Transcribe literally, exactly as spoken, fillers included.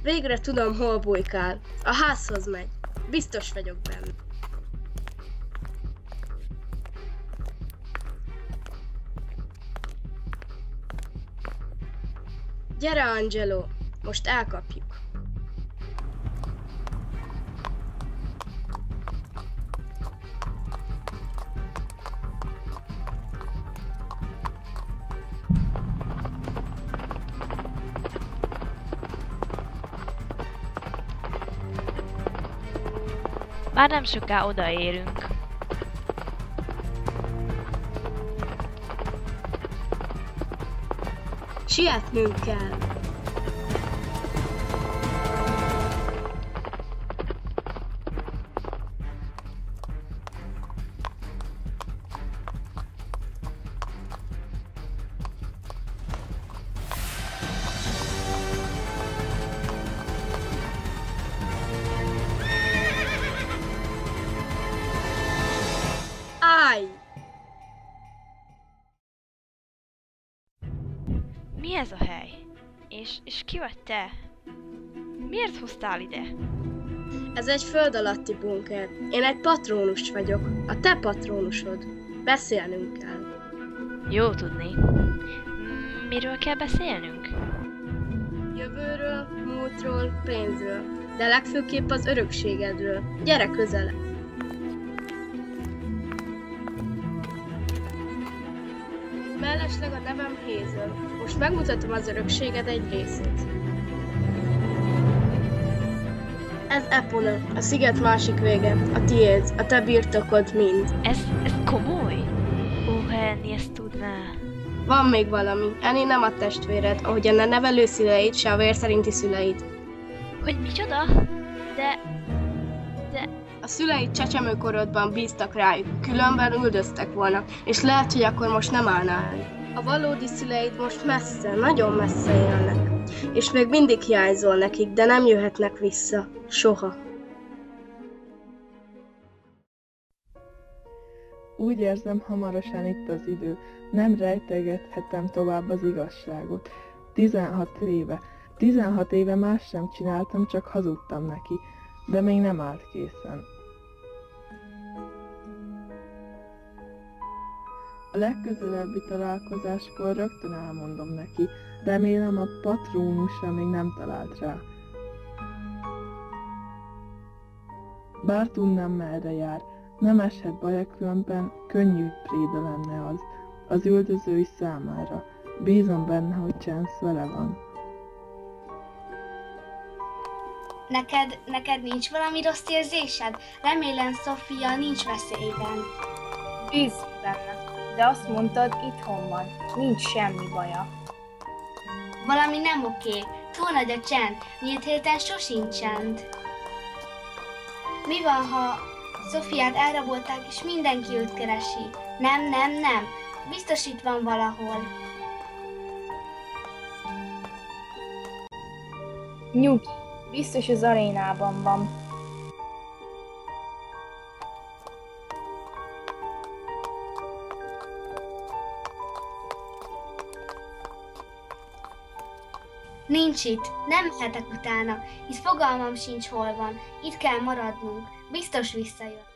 Végre tudom, hol bujkál. A házhoz megy. Biztos vagyok benne. Gyere, Angelo! Most elkapjuk. Már nem soká odaérünk. Sietnünk kell. Állj! Mi ez a hely? És, és ki vagy te? Miért hoztál ide? Ez egy föld alatti bunker. Én egy patrónus vagyok. A te patrónusod. Beszélnünk kell. Jó tudni. M- Miről kell beszélnünk? Jövőről, múltról, pénzről. De legfőképp az örökségedről. Gyere közelebb! Mellesleg a nevem Hazel. Most megmutatom az örökséged egy részét. Ez Epona, a sziget másik vége, a tiéd, a te birtokod mind. Ez, ez komoly? Ó, ha Annie ezt tudná. Van még valami, Annie nem a testvéred, ahogyan a nevelő szüleid, se a vér szerinti szüleid. Hogy micsoda? De... de... A szüleid csecsemőkorodban bíztak rájuk, különben üldöztek volna, és lehet, hogy akkor most nem állnál. A valódi szüleid most messze, nagyon messze élnek, és még mindig hiányzol nekik, de nem jöhetnek vissza. Soha. Úgy érzem, hamarosan itt az idő. Nem rejtegethetem tovább az igazságot. Tizenhat éve. Tizenhat éve más sem csináltam, csak hazudtam neki. De még nem állt készen. A legközelebbi találkozáskor rögtön elmondom neki. Remélem, a patrónusa még nem talált rá. Bár tudnám, merre jár, nem eshet baja, különben könnyű préda lenne az, az üldözői számára. Bízom benne, hogy Chance vele van. Neked, neked nincs valami rossz érzésed? Remélem Sophia nincs veszélyben. Bízz benne, de azt mondtad, itthon van, nincs semmi baja. Valami nem oké, túl nagy a csend, nyílt héten sosincs csend. Mi van, ha Sophiát elrabolták és mindenki őt keresi? Nem, nem, nem, biztos itt van valahol. Nyugi, biztos az arénában van. Nincs itt, nem mehetek utána, hisz fogalmam sincs hol van, itt kell maradnunk, biztos visszajön.